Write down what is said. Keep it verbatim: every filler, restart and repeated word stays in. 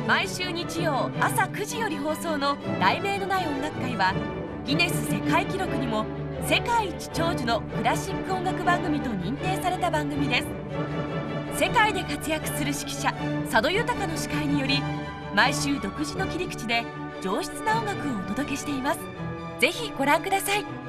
毎週日曜朝くじより放送の『題名のない音楽会』はギネス世界記録にも世界一長寿のクラシック音楽番組と認定された番組です。世界で活躍する指揮者佐渡裕の司会により、毎週独自の切り口で上質な音楽をお届けしています。ぜひご覧ください。